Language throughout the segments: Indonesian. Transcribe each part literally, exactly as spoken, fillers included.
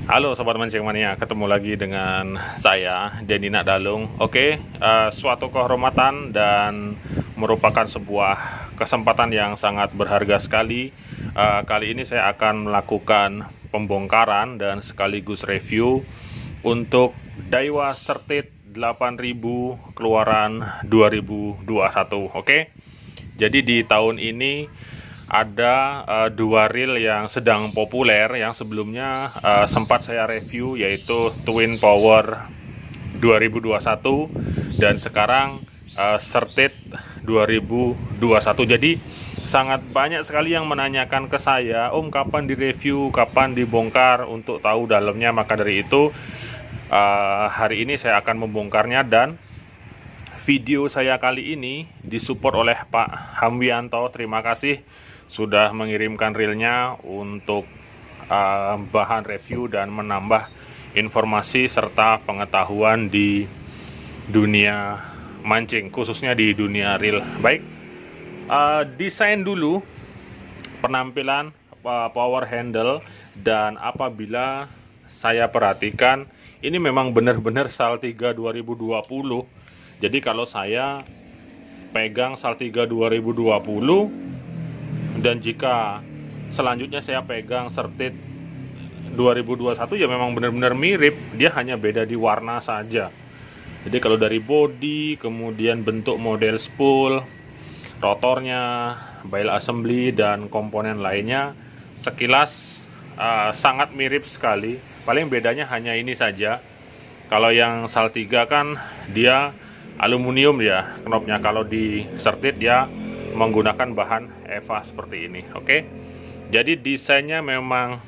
Halo Sobat Mancing Mania, ketemu lagi dengan saya Denny Nakdalung. Oke, uh, suatu kehormatan dan merupakan sebuah kesempatan yang sangat berharga sekali. uh, Kali ini saya akan melakukan pembongkaran dan sekaligus review untuk Daiwa Certed delapan ribu keluaran dua ribu dua puluh satu. Oke, jadi di tahun ini ada uh, dua reel yang sedang populer yang sebelumnya uh, sempat saya review, yaitu Twin Power dua ribu dua puluh satu dan sekarang uh, Certed dua ribu dua puluh satu. Jadi sangat banyak sekali yang menanyakan ke saya, Om, kapan direview, kapan dibongkar untuk tahu dalamnya. Maka dari itu uh, hari ini saya akan membongkarnya, dan video saya kali ini disupport oleh Pak Hamwianto. Terima kasih sudah mengirimkan reelnya untuk uh, bahan review dan menambah informasi serta pengetahuan di dunia mancing, khususnya di dunia reel. Baik, uh, desain dulu penampilan uh, power handle, dan apabila saya perhatikan ini memang benar-benar Saltiga dua ribu dua puluh. Jadi kalau saya pegang Saltiga dua ribu dua puluh, dan jika selanjutnya saya pegang Certed dua ribu dua puluh satu, ya memang benar-benar mirip, dia hanya beda di warna saja. Jadi kalau dari body, kemudian bentuk model spool, rotornya, bail assembly, dan komponen lainnya sekilas uh, sangat mirip sekali. Paling bedanya hanya ini saja. Kalau yang Saltiga kan dia aluminium ya knopnya, kalau di Certed dia menggunakan bahan Eva seperti ini. Oke, jadi desainnya memang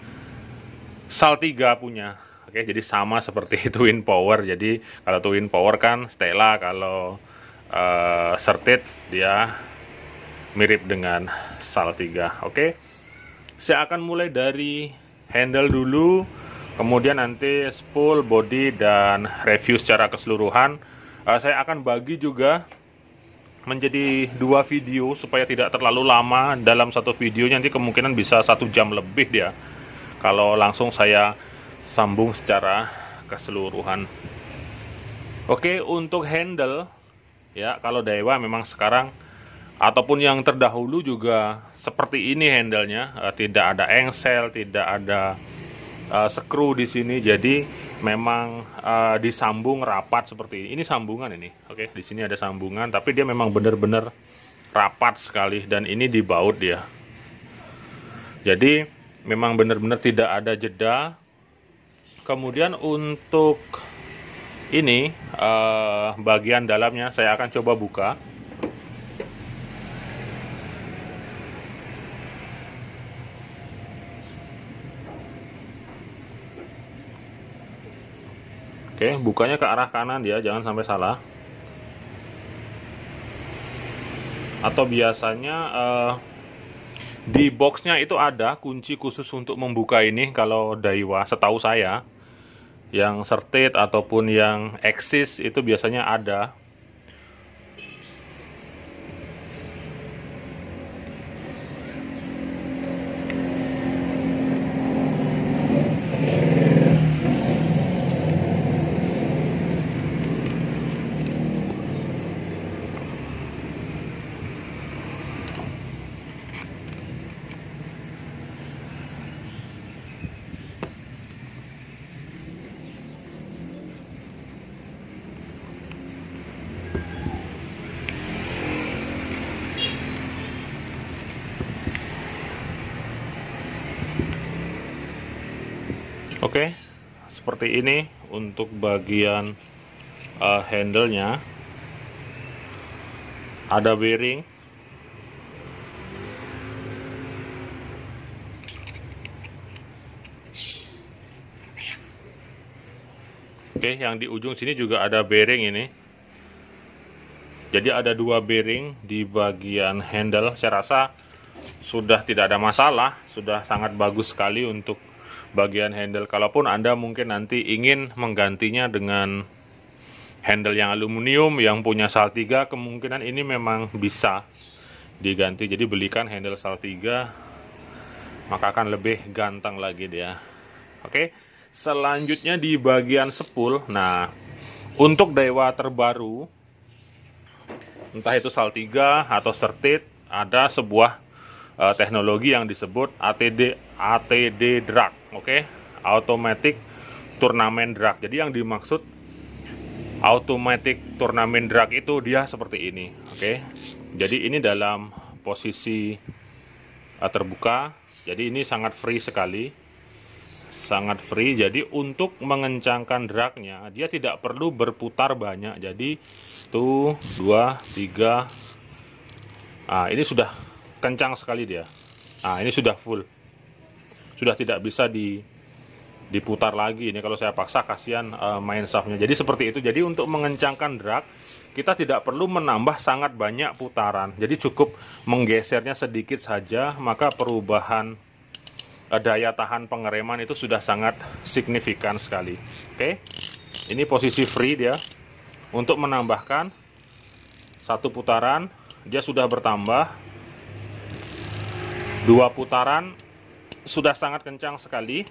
Saltiga punya. Oke, jadi sama seperti Twin Power. Jadi kalau Twin Power kan Stella, kalau uh, Certed dia mirip dengan Saltiga. Oke, saya akan mulai dari handle dulu, kemudian nanti spool, body, dan review secara keseluruhan. uh, saya akan bagi juga menjadi dua video supaya tidak terlalu lama dalam satu video. Nanti kemungkinan bisa satu jam lebih dia kalau langsung saya sambung secara keseluruhan. Oke, untuk handle ya, kalau Daiwa memang sekarang ataupun yang terdahulu juga seperti ini handlenya, uh, tidak ada engsel, tidak ada uh, skru di sini. Jadi memang uh, disambung rapat seperti ini. Ini sambungan ini. Oke, di sini ada sambungan, tapi dia memang benar-benar rapat sekali, dan ini dibaut dia. Jadi memang benar-benar tidak ada jeda. Kemudian untuk ini uh, bagian dalamnya saya akan coba buka. Oke, bukanya ke arah kanan dia, jangan sampai salah. Atau biasanya uh, di boxnya itu ada kunci khusus untuk membuka ini. Kalau Daiwa, setahu saya, yang Certed ataupun yang Axis itu biasanya ada. Oke, seperti ini untuk bagian uh, handle-nya. Ada bearing. Oke, yang di ujung sini juga ada bearing ini. Jadi ada dua bearing di bagian handle. Saya rasa sudah tidak ada masalah, sudah sangat bagus sekali untuk bagian handle. Kalaupun Anda mungkin nanti ingin menggantinya dengan handle yang aluminium yang punya Saltiga, kemungkinan ini memang bisa diganti. Jadi belikan handle Saltiga, maka akan lebih ganteng lagi dia. Oke, selanjutnya di bagian spool. Nah, untuk Daiwa terbaru, entah itu Saltiga atau Certed, ada sebuah uh, teknologi yang disebut A T D A T D drag, oke, okay? Automatic Turnamen Drag. Jadi yang dimaksud Automatic Turnamen Drag itu dia seperti ini, oke. Okay? Jadi ini dalam posisi uh, terbuka. Jadi ini sangat free sekali, sangat free. Jadi untuk mengencangkan dragnya, dia tidak perlu berputar banyak. Jadi satu, dua, tiga. Nah, ini sudah kencang sekali dia. Nah, ini sudah full. Sudah tidak bisa di, diputar lagi. Ini kalau saya paksa, kasihan uh, main shaftnya. Jadi seperti itu. Jadi untuk mengencangkan drag, kita tidak perlu menambah sangat banyak putaran. Jadi cukup menggesernya sedikit saja, maka perubahan uh, daya tahan pengereman itu sudah sangat signifikan sekali. Oke. Ini posisi free dia. Untuk menambahkan satu putaran, dia sudah bertambah. Dua putaran sudah sangat kencang sekali.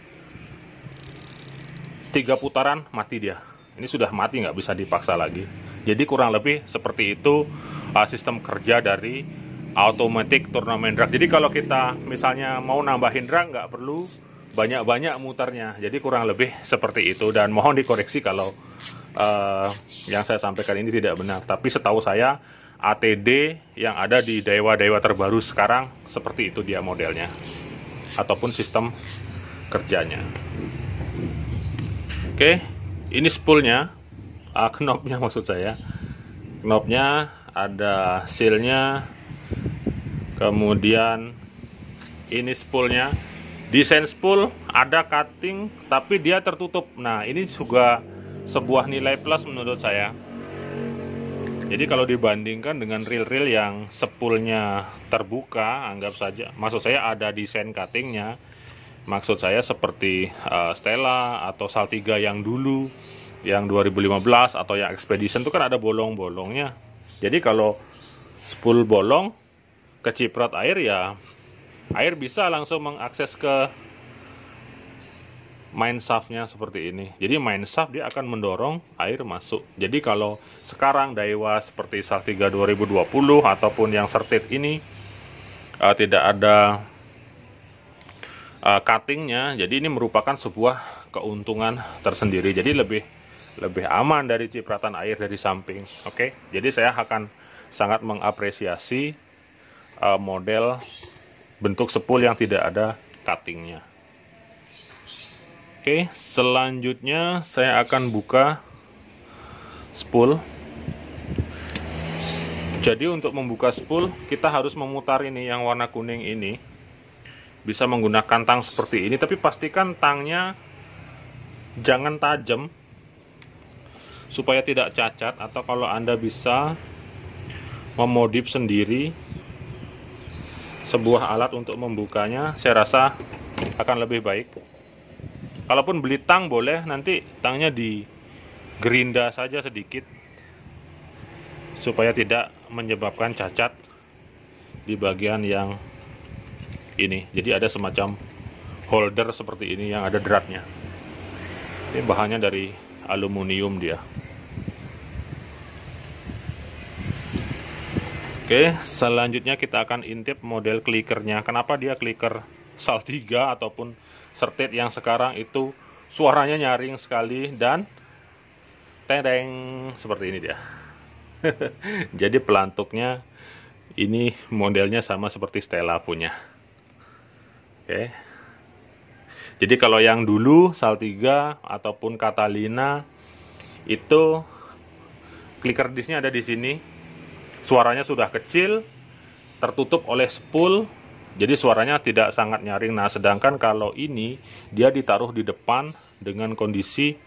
Tiga putaran mati dia. Ini sudah mati, nggak bisa dipaksa lagi. Jadi kurang lebih seperti itu uh, sistem kerja dari Automatic Turnamen Drag. Jadi kalau kita misalnya mau nambahin drag, nggak perlu banyak-banyak muternya. Jadi kurang lebih seperti itu, dan mohon dikoreksi kalau uh, yang saya sampaikan ini tidak benar. Tapi setahu saya A T D yang ada di Daiwa-Daiwa terbaru sekarang seperti itu dia modelnya, ataupun sistem kerjanya. Oke, ini spoolnya, uh, knobnya maksud saya. Knobnya ada sealnya, kemudian ini spoolnya. Desain spool ada cutting, tapi dia tertutup. Nah, ini juga sebuah nilai plus menurut saya. Jadi kalau dibandingkan dengan reel-reel yang spoolnya terbuka, anggap saja, maksud saya ada desain cuttingnya. Maksud saya seperti uh, Stella atau Saltiga yang dulu, yang dua ribu lima belas, atau yang Expedition itu kan ada bolong-bolongnya. Jadi kalau spool bolong, keciprot air ya, air bisa langsung mengakses ke main shaftnya seperti ini. Jadi main shaft dia akan mendorong air masuk. Jadi kalau sekarang Daiwa seperti Saltiga dua ribu dua puluh ataupun yang Certed ini uh, tidak ada uh, cuttingnya, jadi ini merupakan sebuah keuntungan tersendiri. Jadi lebih lebih aman dari cipratan air dari samping. Oke, okay? Jadi saya akan sangat mengapresiasi uh, model bentuk spool yang tidak ada cuttingnya. Oke, selanjutnya saya akan buka spool. Jadi untuk membuka spool, kita harus memutar ini yang warna kuning ini. Bisa menggunakan tang seperti ini, tapi pastikan tangnya jangan tajam supaya tidak cacat. Atau kalau Anda bisa memodif sendiri sebuah alat untuk membukanya, saya rasa akan lebih baik. Kalaupun beli tang boleh, nanti tangnya digerinda saja sedikit supaya tidak menyebabkan cacat di bagian yang ini. Jadi ada semacam holder seperti ini yang ada dratnya. Ini bahannya dari aluminium dia. Oke, selanjutnya kita akan intip model clickernya. Kenapa dia clicker Saltiga ataupun Certed yang sekarang itu suaranya nyaring sekali dan tedeng seperti ini dia. Jadi pelantuknya ini modelnya sama seperti Stella punya. Oke. Jadi kalau yang dulu Saltiga ataupun Catalina itu clicker discnya ada di sini. Suaranya sudah kecil, tertutup oleh spool, jadi suaranya tidak sangat nyaring. Nah, sedangkan kalau ini dia ditaruh di depan dengan kondisi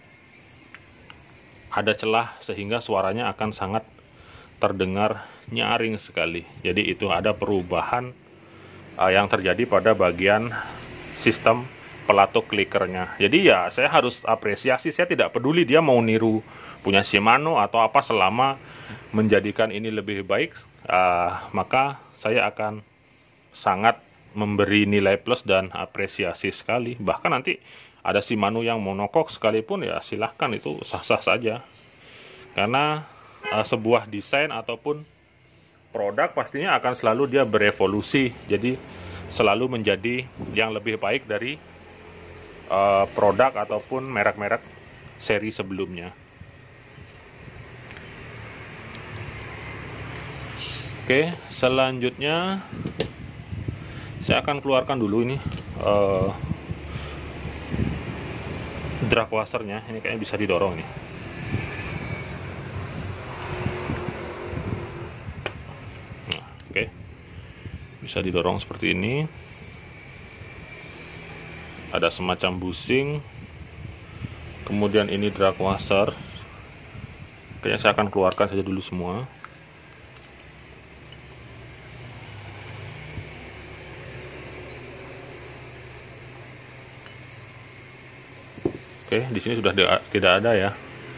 ada celah sehingga suaranya akan sangat terdengar nyaring sekali. Jadi itu ada perubahan uh, yang terjadi pada bagian sistem pelatuk clickernya. Jadi ya saya harus apresiasi, saya tidak peduli dia mau niru punya Shimano atau apa, selama menjadikan ini lebih baik, uh, maka saya akan sangat memberi nilai plus dan apresiasi sekali. Bahkan nanti ada Shimano yang monokok sekalipun ya silahkan, itu sah-sah saja. Karena uh, sebuah desain ataupun produk pastinya akan selalu dia berevolusi, jadi selalu menjadi yang lebih baik dari uh, produk ataupun merek-merek seri sebelumnya. Oke, selanjutnya saya akan keluarkan dulu ini uh, drag washernya. Ini kayaknya bisa didorong nih. Nah, oke, bisa didorong seperti ini. Ada semacam bushing. Kemudian ini drag washer. Kayaknya saya akan keluarkan saja dulu semua. Oke, di sini sudah tidak ada ya.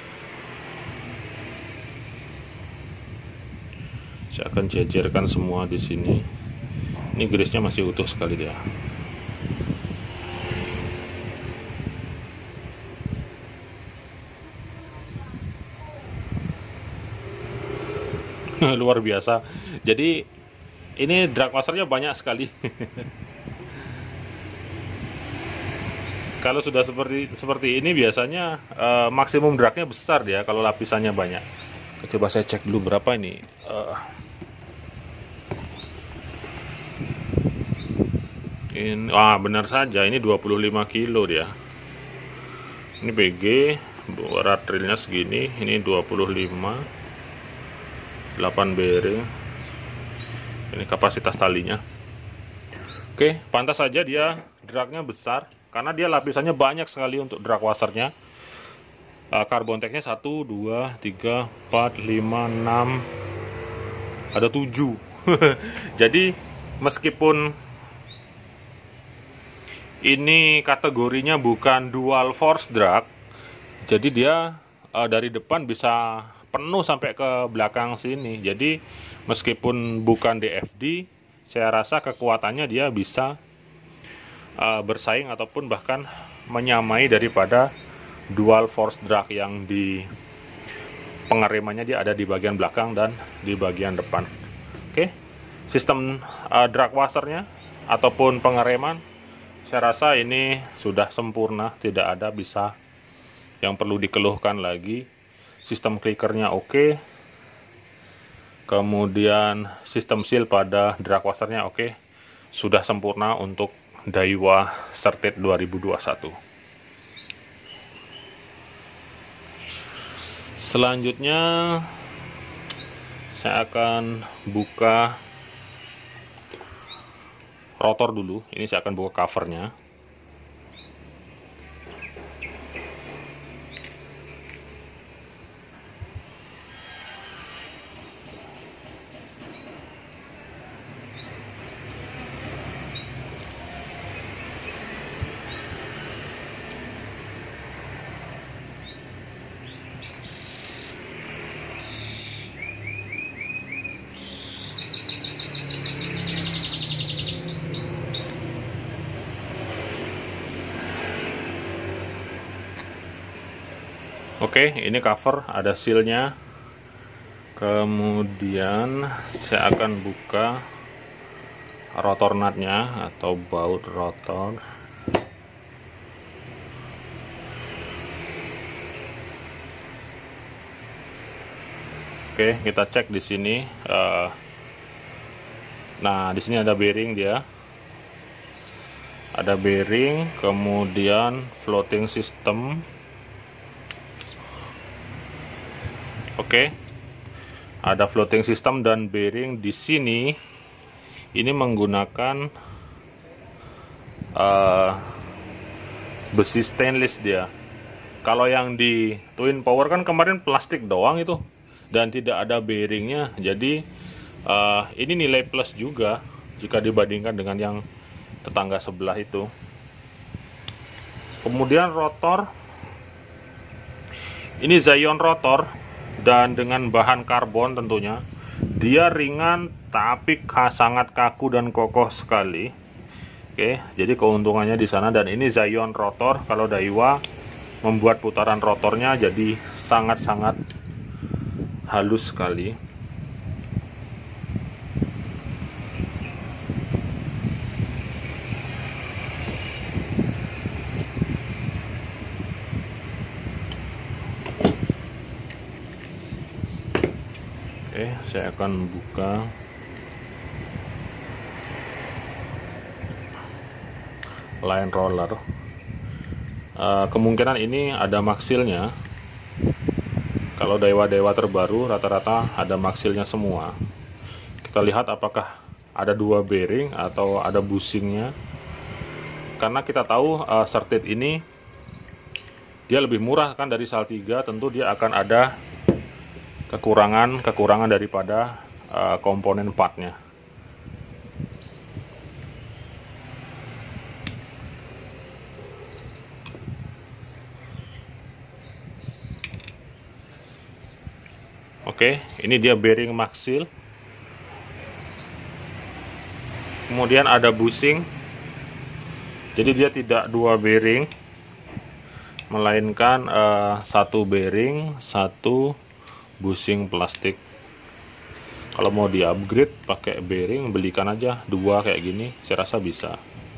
Saya akan jejerkan semua di sini. Ini grisnya masih utuh sekali dia. Luar biasa. Jadi ini drag washernya banyak sekali. Kalau sudah seperti seperti ini biasanya uh, maksimum dragnya besar dia kalau lapisannya banyak. Coba saya cek dulu berapa ini. Uh, ini, wah benar saja ini dua puluh lima kilo dia. Ini B G, berat railnya segini, ini dua puluh lima, delapan bearing. Ini kapasitas talinya. Oke, pantas saja dia dragnya besar karena dia lapisannya banyak sekali untuk drag washernya. Uh, carbon tacknya satu, dua, tiga, empat, lima, enam, ada tujuh. Jadi meskipun ini kategorinya bukan dual force drag, jadi dia uh, dari depan bisa penuh sampai ke belakang sini. Jadi meskipun bukan D F D, saya rasa kekuatannya dia bisa uh, bersaing ataupun bahkan menyamai daripada dual force drag yang di pengeremannya dia ada di bagian belakang dan di bagian depan. Oke, sistem uh, drag washernya ataupun pengereman saya rasa ini sudah sempurna, tidak ada bisa yang perlu dikeluhkan lagi. Sistem clickernya oke, kemudian sistem seal pada drag washernya oke, sudah sempurna untuk Daiwa Certed dua ribu dua puluh satu. Selanjutnya saya akan buka rotor dulu. Ini saya akan buka covernya. Oke, ini cover, ada sealnya. Kemudian saya akan buka rotor nutnya atau baut rotor. Oke, kita cek di sini. Nah, di sini ada bearing dia. Ada bearing, kemudian floating system. Oke, ada floating system dan bearing di sini. Ini menggunakan uh, besi stainless dia. Kalau yang di Twin Power kan kemarin plastik doang itu dan tidak ada bearingnya. Jadi uh, ini nilai plus juga jika dibandingkan dengan yang tetangga sebelah itu. Kemudian rotor, ini Zion rotor. Dan dengan bahan karbon tentunya, dia ringan tapi sangat kaku dan kokoh sekali. Oke, jadi keuntungannya di sana. Dan ini Zion rotor. Kalau Daiwa membuat putaran rotornya jadi sangat-sangat halus sekali. Oke, saya akan buka. Line roller. Uh, kemungkinan ini ada maksilnya. Kalau Daiwa-Daiwa terbaru rata-rata ada maksilnya semua. Kita lihat apakah ada dua bearing atau ada bushingnya. Karena kita tahu uh, Certed ini dia lebih murah kan dari Saltiga, tentu dia akan ada kekurangan-kekurangan daripada uh, komponen partnya. Oke, ini dia bearing maksil. Kemudian ada bushing. Jadi dia tidak dua bearing, melainkan uh, satu bearing, satu bushing plastik. Kalau mau di upgrade pakai bearing, belikan aja dua kayak gini, saya rasa bisa.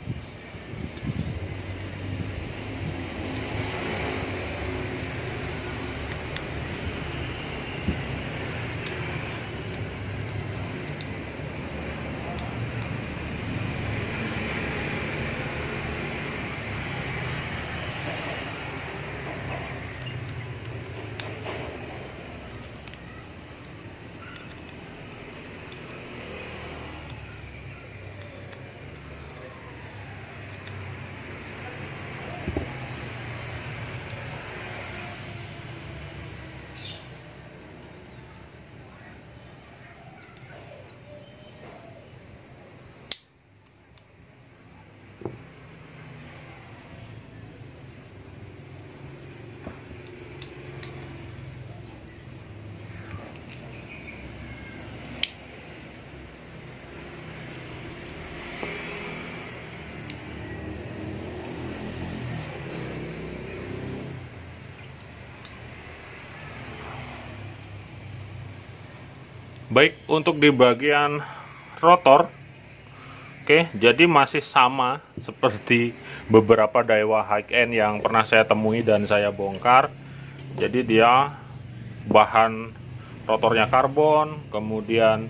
Baik, untuk di bagian rotor, oke, jadi masih sama seperti beberapa Daiwa high-end yang pernah saya temui dan saya bongkar. Jadi dia bahan rotornya karbon, kemudian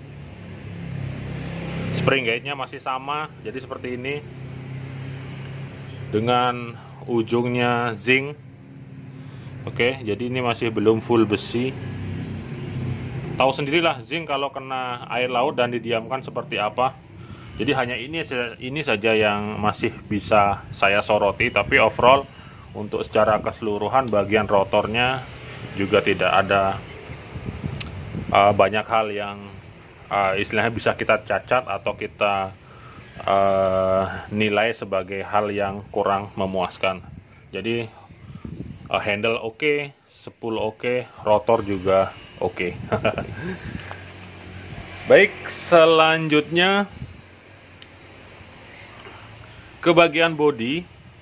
spring gate-nya masih sama, jadi seperti ini dengan ujungnya zinc. Oke, jadi ini masih belum full besi. Tahu sendirilah zinc kalau kena air laut dan didiamkan seperti apa. Jadi hanya ini ini saja yang masih bisa saya soroti, tapi overall untuk secara keseluruhan bagian rotornya juga tidak ada uh, banyak hal yang uh, istilahnya bisa kita cacat atau kita uh, nilai sebagai hal yang kurang memuaskan. Jadi uh, handle oke, okay, spool oke, okay, rotor juga oke. Okay. Baik, selanjutnya ke bagian bodi.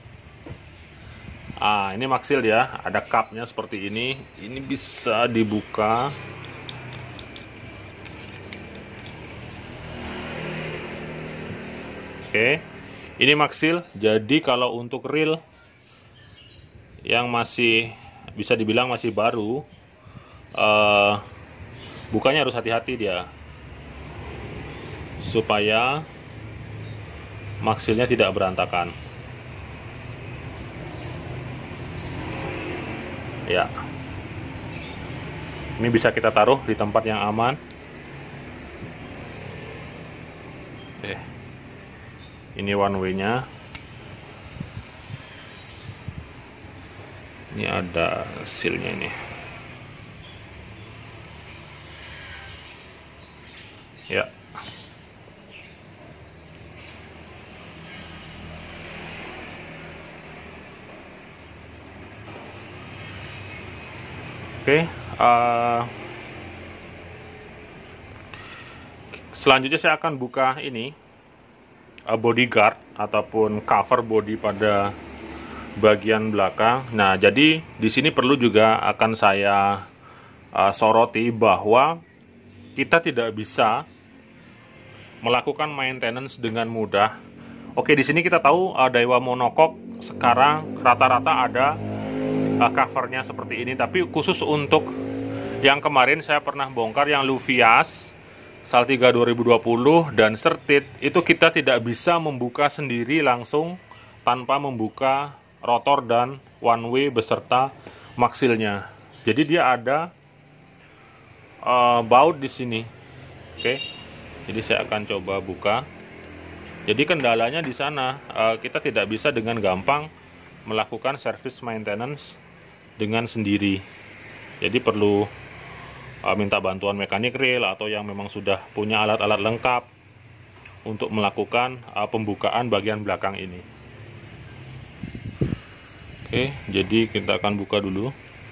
Ah, ini maksil ya, ada cupnya seperti ini. Ini bisa dibuka. Oke, ini maksil. Jadi kalau untuk reel yang masih bisa dibilang masih baru, Uh, bukanya harus hati-hati dia supaya maksilnya tidak berantakan ya. Ini bisa kita taruh di tempat yang aman. eh, ini one way nya. Ini ada sealnya ini ya. Oke, uh, selanjutnya saya akan buka ini body guard ataupun cover body pada bagian belakang. Nah, jadi di sini perlu juga akan saya uh, soroti bahwa kita tidak bisa melakukan maintenance dengan mudah. Oke, di sini kita tahu uh, Daiwa monocoque sekarang rata-rata ada uh, covernya seperti ini, tapi khusus untuk yang kemarin saya pernah bongkar yang Luvias Saltiga dua ribu dua puluh dan Certit, itu kita tidak bisa membuka sendiri langsung tanpa membuka rotor dan one way beserta maksilnya. Jadi dia ada uh, baut di sini. Oke, jadi saya akan coba buka. Jadi kendalanya di sana, uh, kita tidak bisa dengan gampang melakukan service maintenance dengan sendiri. Jadi perlu uh, minta bantuan mekanik reel atau yang memang sudah punya alat-alat lengkap untuk melakukan uh, pembukaan bagian belakang ini. Oke, jadi kita akan buka dulu.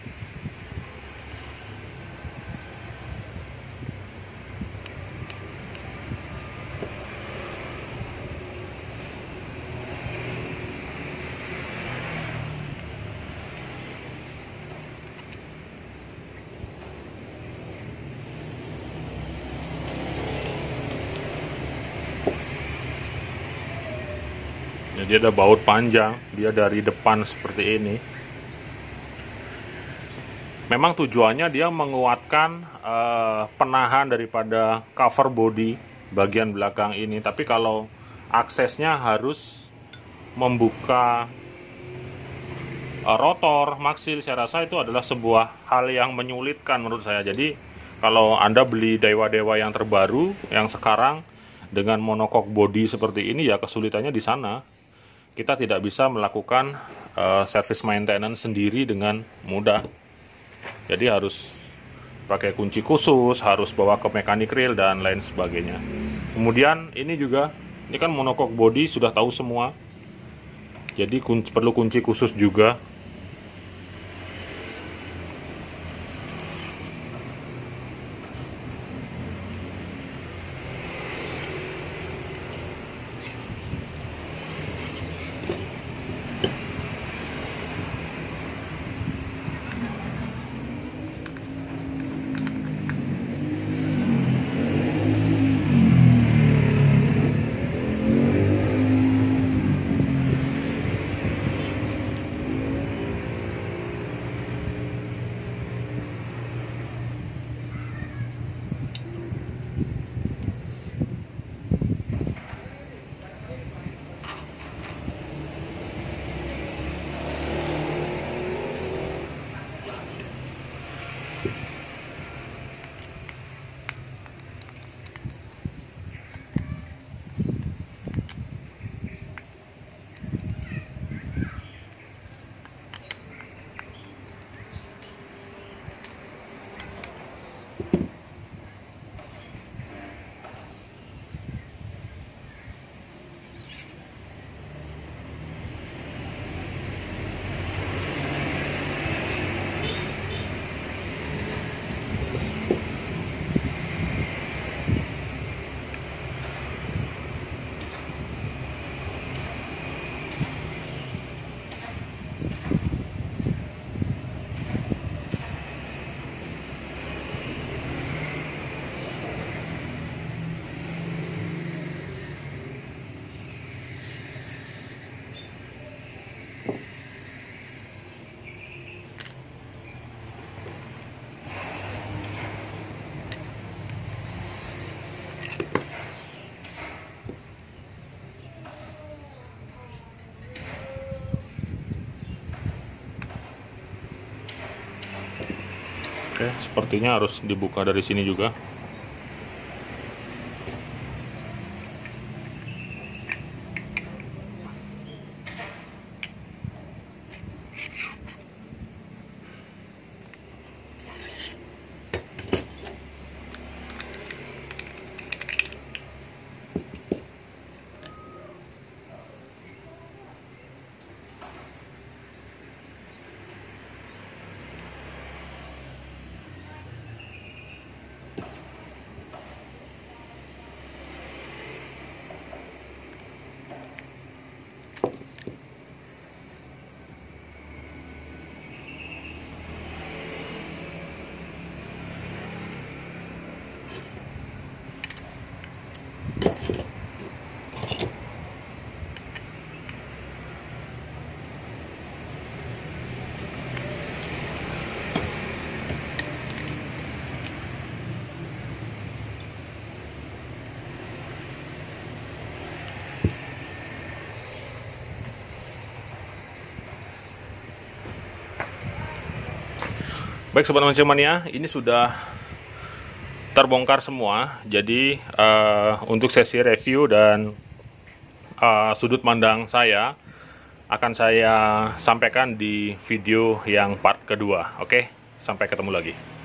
Jadi ada baut panjang, dia dari depan seperti ini. Memang tujuannya dia menguatkan uh, penahan daripada cover body bagian belakang ini. Tapi kalau aksesnya harus membuka uh, rotor, maksil, saya rasa itu adalah sebuah hal yang menyulitkan menurut saya. Jadi kalau Anda beli Daiwa-Daiwa yang terbaru, yang sekarang dengan monocoque body seperti ini, ya kesulitannya di sana. Kita tidak bisa melakukan uh, service maintenance sendiri dengan mudah. Jadi harus pakai kunci khusus, harus bawa ke mekanik reel dan lain sebagainya. Kemudian ini juga, ini kan monocoque body sudah tahu semua. Jadi kunci, perlu kunci khusus juga. Oke, sepertinya harus dibuka dari sini juga. Baik Sobat Manusia Mania, ini sudah terbongkar semua. Jadi uh, untuk sesi review dan uh, sudut pandang saya akan saya sampaikan di video yang part kedua. Oke, sampai ketemu lagi.